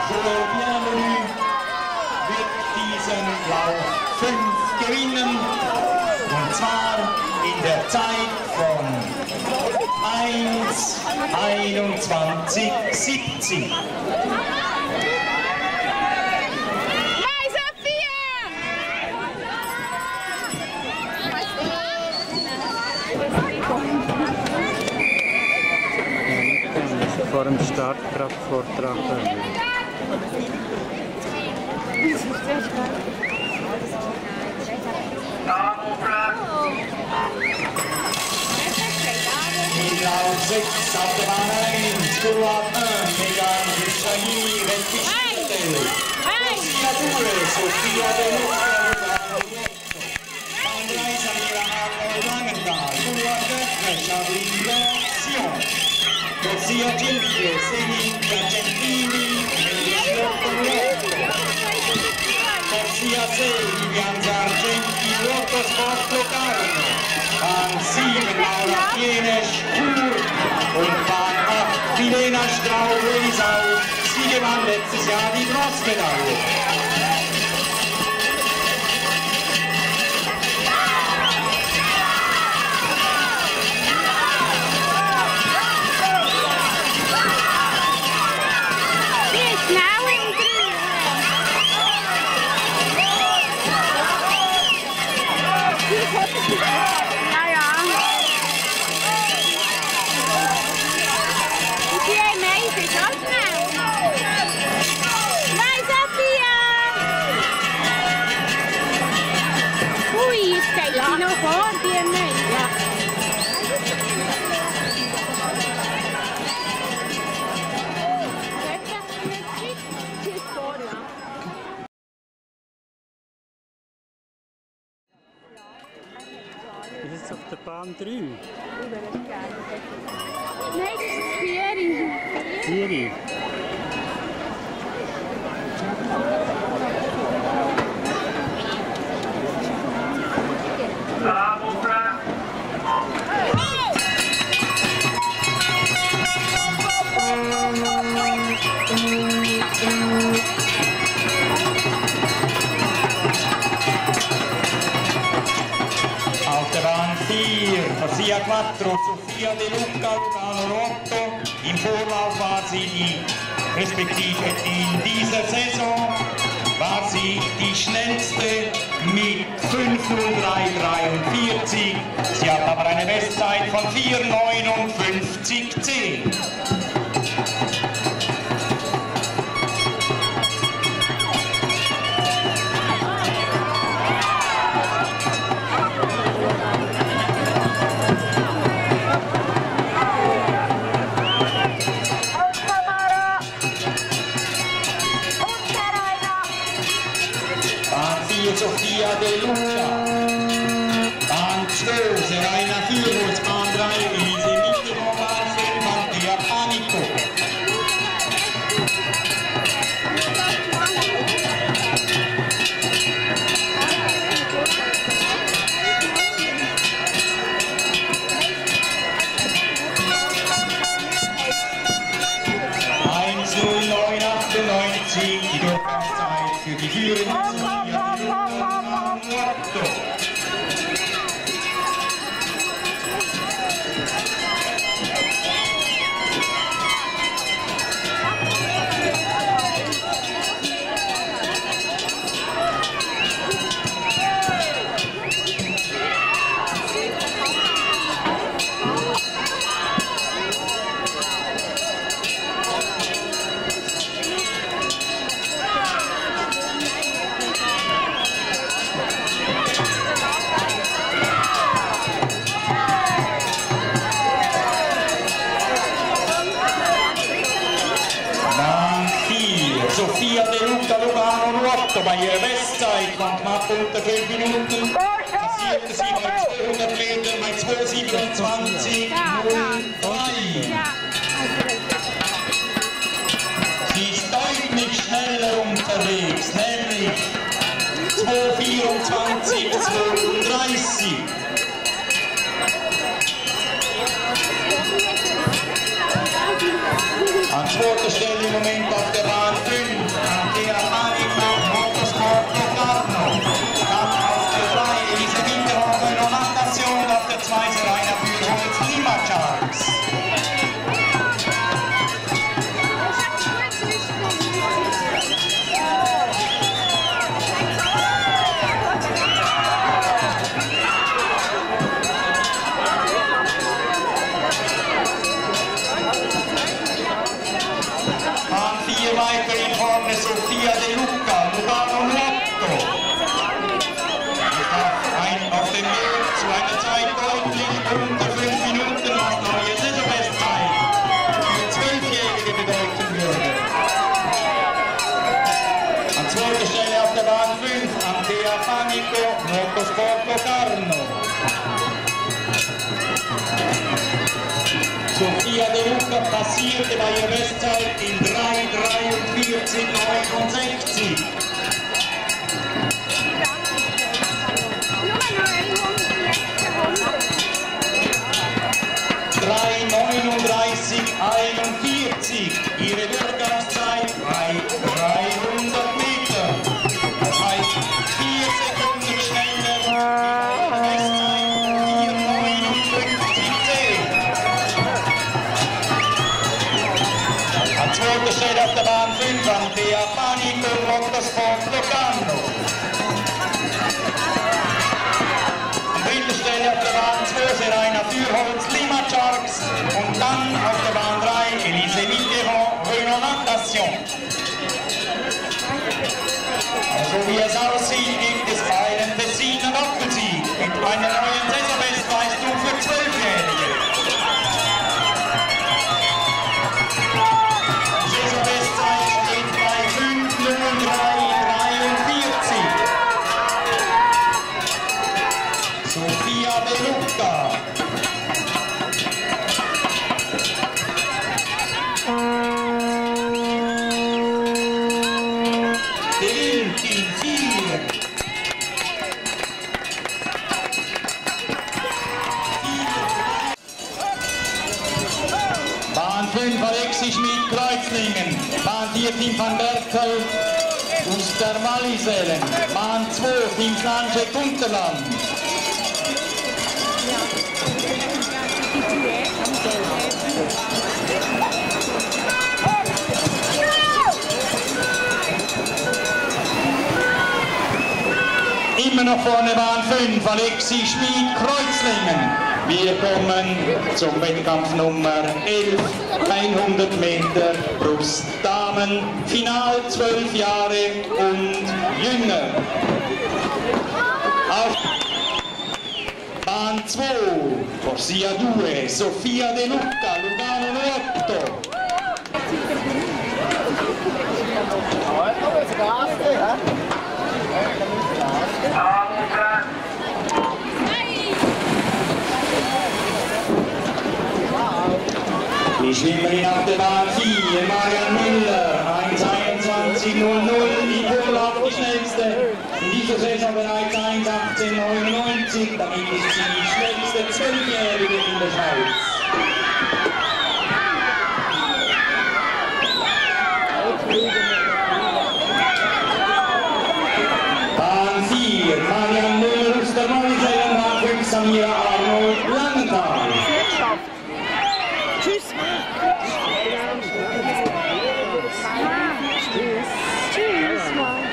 wird diesen Lauf 5 gewinnen, und zwar in der Zeit von 1:21:70. Vor dem Start gerade Vortrag. In Lauf 6 auf der Bahn 1, Stuart Megan Gischani, Weltgeschichte. Sofia Sofia De Luca, Andrea Samira Langenthal, Stuart Göttner, Visione. Sofia Gentile, Senica Gentili, Nuoto. Sofia Sei, Pianza Argenti, Nuoto Sport Locarno. Bahn 7, Laura Pienesch, Chur. Und Bahn 8, Milena Straub-Elisau. Sie gewann letztes Jahr die Bronzemedaille. Ist jetzt auf der Bahn 3? Nein, das ist 4. 4. Auf der Bahn 4, Sofia 4, Sofia De Luca, Nuoto. Im Vorlauf war sie respektive in dieser Saison, war sie die schnellste mit 5:03:43. Sie hat aber eine Bestzeit von 4:59:10. Sofia De Luca. Bahn 2, Serena Fürwurz, Bahn 3, Elise Mittermann, Bahn 5, Andrea Panico. Die Durchgangszeit für die führende Sofia De Luca Nuoto. Sofia De Luca Nuoto bei ihrer Bestzeit von knapp unter 5 Minuten passierte sie bei 200 Metern bei 2:27:03. Sie ist deutlich schneller unterwegs, nämlich 2:24:32. An zweiter Stelle im Moment auf der Bahn 5 weiterhin vorne Sofia De Luca, Nuoto. Auf dem Weg zu einer Zeit deutlich unter 5 Minuten, was neue Saisonbestzeit für 12-Jährige bedeuten würde. An zweiter Stelle auf der Bahn 5, Andrea Panico, Nuoto Sport Locarno. Sofia De Luca passierte bei ihrer Bestzeit in 3:43,69. 3:39,41. Ihre Durchgangszeit bei 300 Meter. Das heißt 4 Sekunden schneller. Ihre Bestzeit 4:59,10. An zweiter Stelle auf der Bahn 5 Andrea Panico, Motorsport Locarno. An dritter Stelle auf der Bahn 2 Serena Fürholz, Lima Sharks. Und dann auf der Bahn 3 Elise Mitterrand, Renault Natation. So wie es aussieht, gibt es einen Tessiner Doppelsieg mit einer neuen Saisonbestleistung für 12-Jährige. Die Saisonbestzeit steht bei 5:03,43. Sofia De Luca. Bahn 5 Alexi Schmidt-Kreuzlingen, Bahn 4 Team van Berkel, Ustermaliselen, Bahn 2 Team Sanche Unterland. Immer noch vorne Bahn 5, Alexi Schmidt-Kreuzlingen. Wir kommen zum Wettkampf Nummer 11, 100 Meter Brust Damen, Final 12 Jahre und jünger. Auf Bahn 2, Corsia 2, Sofia De Luca, Lugano Nuoto. Die Schwimmerin auf der Bahn 4, Marian Müller, 1:21,00, die Vorlauf die schnellste. In dieser Saison bereits 1:18,99, damit ist sie die schnellste 12-Jährige in der Schweiz. Bahn 4, Marian Müller, Ustermaliselen, Bahn 5, Samira Arnold, Langenthal. Tschüss. Tschüss.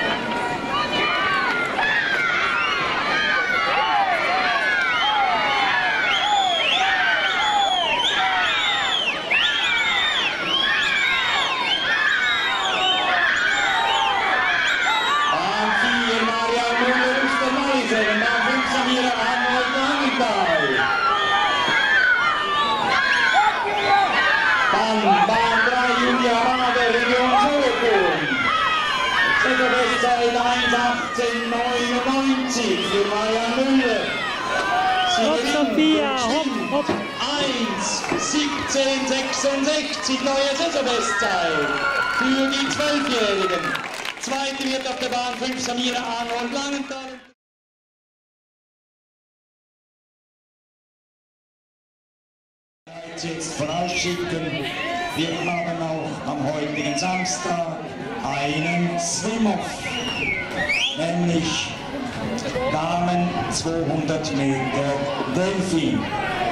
Bahn 4, Marian Müller, Ustermaliselen, Bahn 5, Samira Arnold, Langenthal. Bahn 3, Julia Hader, Region Solothurn. Saisonbestzeit 1:18,99 für Marian Müller. Sie Sophia, hopp. 1:17,66 neue Saisonbestzeit für die 12-Jährigen. Zweite wird auf der Bahn 5 Samira Arnold Langenthal. Jetzt vorausschicken, wir haben auch am heutigen Samstag einen Swim-Off, nämlich Damen 200 Meter Delfin.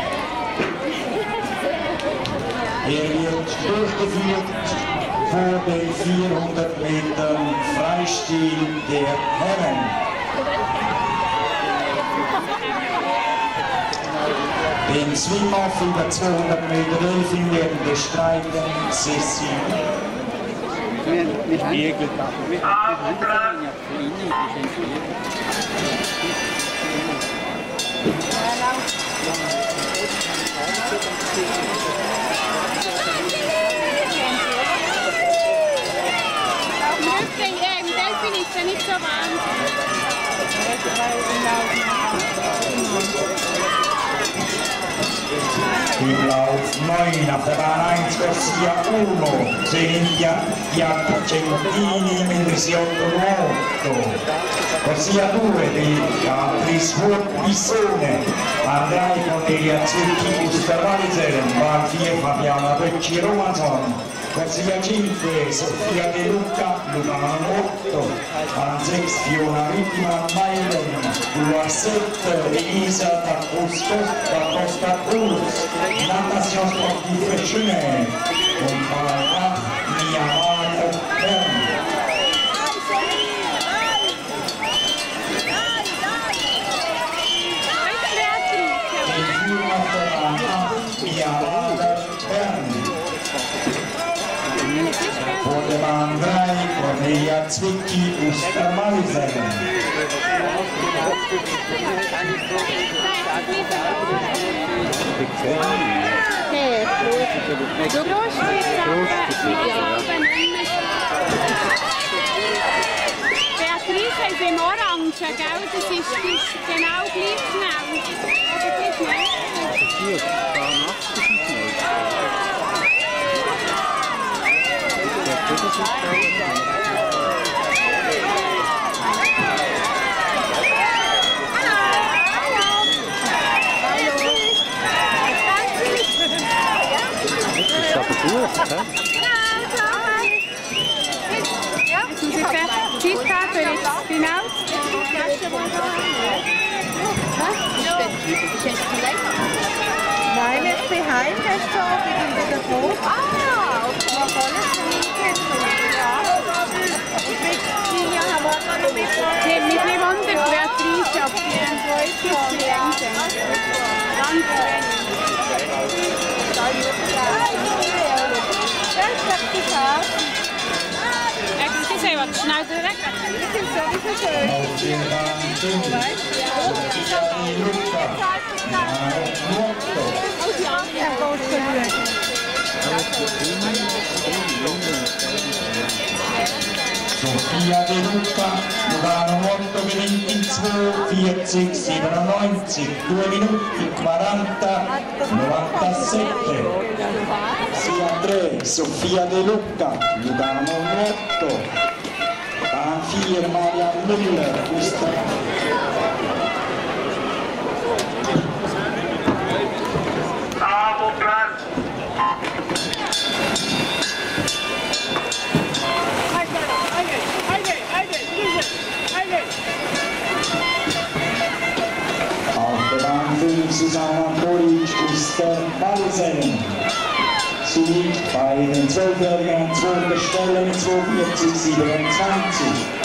Er wird durchgeführt vor den 400 Metern Freistil der Herren. Den Swim-Off über 200 Meter Delfin werden bestreiten Sessi Spiegelt ab. Im Delfin ist ja nicht so wahnsinnig. Im Lauf 9 auf der Bahn 1 Corsia 1, Ceniglia Piacentini mentre si 8 Nuoto, Corsia 2 di Visione, Andrai con degli Azzurchi Gustavaliser, Bahn 4 Fabiana Pecci Romason, Corsia 5 Sofia De Luca, Lugano Nuoto, Bahn 6 Fiona Vittima Mailen, Couloir 7 Elisa da Costa Cruz, Natation sportive chemin, und Bahn 8 Mia Bern. Vor der Bahn 3 Cornelia Zwicki Ostermalsen. Beatrice ist im Orange, gell? Das ist genau gleich schnell. Oder gleich schnell? Ist aber gut, hä? Jetzt muss ich Zeit haben für jetzt genau. Nein, nicht behind hast du auch wieder vor. Ah, okay. Man kann es nicht Mich wundert Beatrice, ob sie ein Deutsches gelernt haben. Ganz wenig. Excusez, was schnell weg? Ich finde es sowieso schön. Sofia De Luca, Lugano Nuoto gewinnt in 2:40, 97, 2 Minuten 40, 97. Sia 3, Sofia De Luca, Lugano Nuoto, Bahn 4, Maria Müller, Susanna Boric Ostermalsen. Sie liegt bei den 12-Jährigen an 2. Stelle mit 2:40, 27.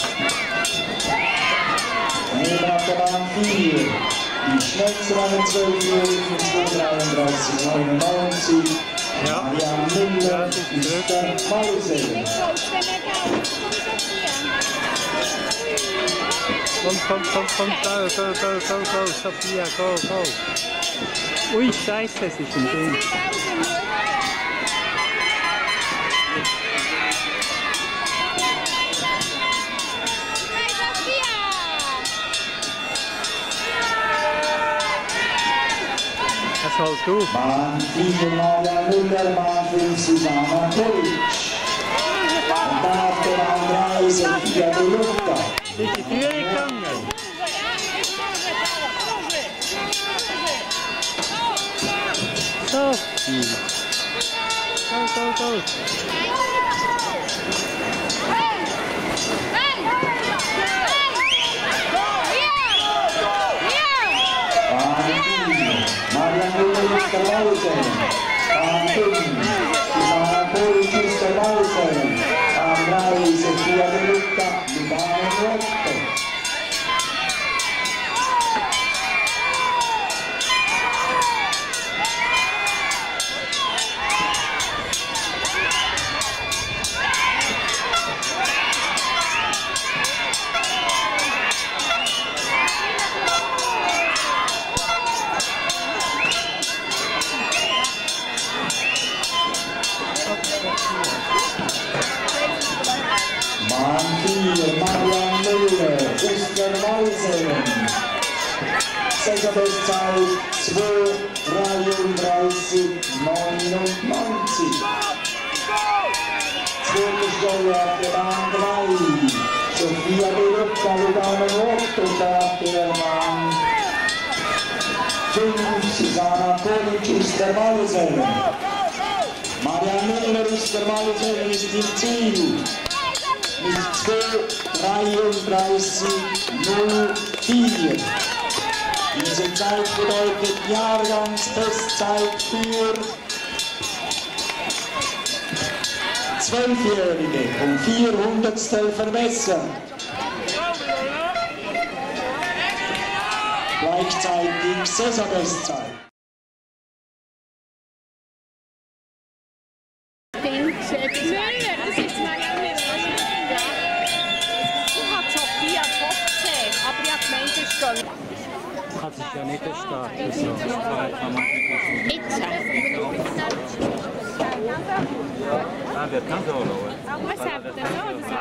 Neben auf der Bahn 4 die schnellste bei den 12-Jährigen mit 2:33, 99. Maria Müller Ostermalsen. Komm, go, Sophia, go. Ui, scheiße, es ist ein Ding. Das hält auf. Bahn 4 Maria Müller, Bahn 5 Susanna Boric. Und dann auf der Bahn 3 Sofia De Luca. Ist die Tür gegangen? Sophie. Go. Maria Müller Ostermalsen. Bahn 5 Susanna Boric Ostermalsen. Bahn 3 Sofia De Luca, Lugano Nuoto. Bestzeit 2:33,99. Zweite Stelle auf der Bahn 3. Sofia De Luca, Nuoto, auf der Bahn 5. Susanna Kolic aus der Wallisellen. Marianne Müller aus der Wallisellen ist im Ziel. Mit 2:33,04. Diese Zeit bedeutet Jahrgangsbestzeit für 12-Jährige um 400stel verbessern. Gleichzeitig Saisonbestzeit. Hat sich ja nicht gestartet. So. Wir können so Was habt ihr so?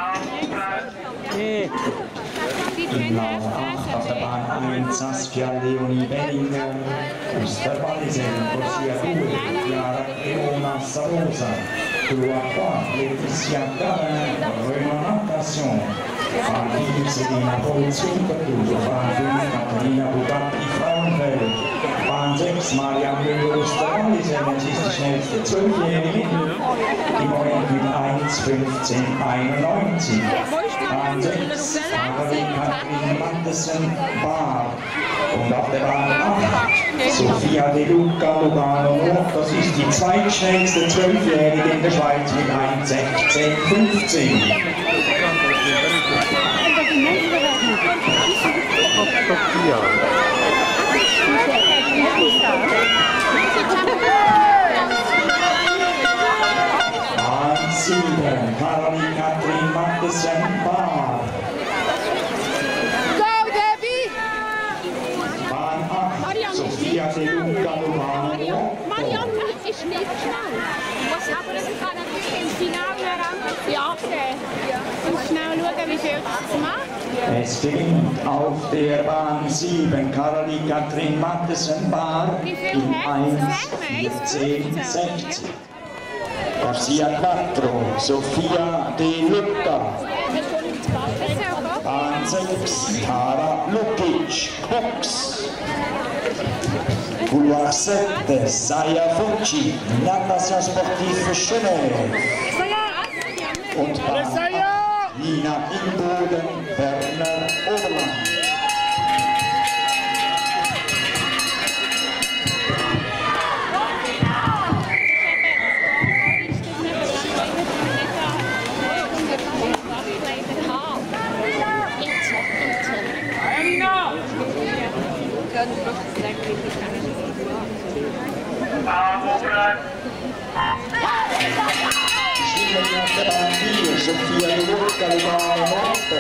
Im Blau 8 auf der Bahn 1 Saskia Leonie Bellinger aus der Wallisellen Corsia 2 Chiara Leona Savosa Crua 3 Laetitia Gare Römer Natation Bahn 4 Selina Holz Winterthur Bahn 5 Katharina Bugatti Frauenfeld Bahn 6 Marianne Müller aus der Wallisellen, sie ist die schnellste 12-Jährige im Moment mit 1:15,91. Bahn 6 Katrin Mattessen-Bar und auf der Bahn 8 Sofia De Luca, Nuoto, das ist die zweitschnellste 12-Jährige in der Schweiz mit 1:16,15. Bahn 7 Katrin Mattessen-Bar. Bahn 8 Sofia De Luca, Nuoto. Marianne ist nicht schnell. Was aber sie kann natürlich im Finale herankommen. Ja, okay. Und schnell schauen, wie viel das macht. Es gelingt auf der Bahn 7 Caroline Katrin Mattessen-Bar in 1:14,60. Corsia 4 Sofia De Luca. Bahn 6 Tara Lukic Box. Couloir 7 Saya Fucci Natation Sportive Genève. Und Bahn 8 Nina Inboden Werner Oberland. Sofia De Luca, Nuoto,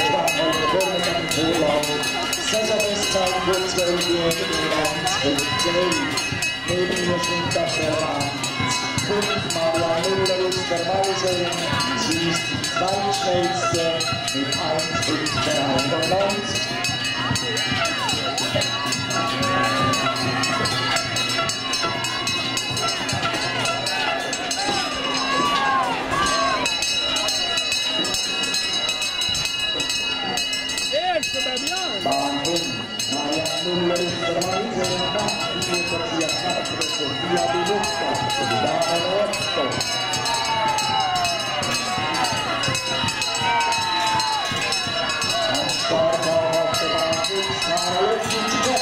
Saisonbestzeit für 12-Jährige in 1:15. Neben ihr schwimmt auf der Bahn 5 Marianne Müller aus der Wallisellen. Sie ist die zweitschnellste mit 1:15,91. Bahn 5 Marianne Müller aus der Wallisellen. Corsia 4 Sofia De Luca, Nuoto. Start auf der Bahn 6 Marianne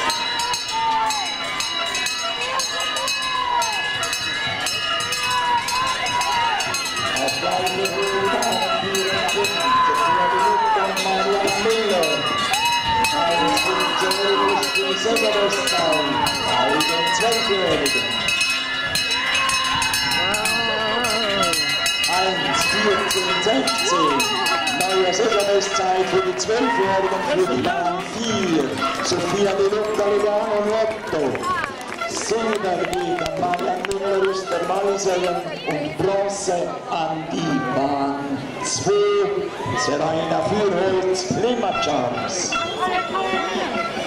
auf gleiche Höhe Bahn 54 Sofia De Luca und Marianne Müller. 1:15 ist die Saisonbestzeit bei den 12-Jährigen. 1:14,16. Neue Saisonbestzeit für die 12-Jährigen für die Bahn 4. Sofia De Luca, Nuoto. Silber geht an Marianne Müller aus der Wallisellen und Bronze an die Bahn 2. Serena Fürholz, Limmatschans.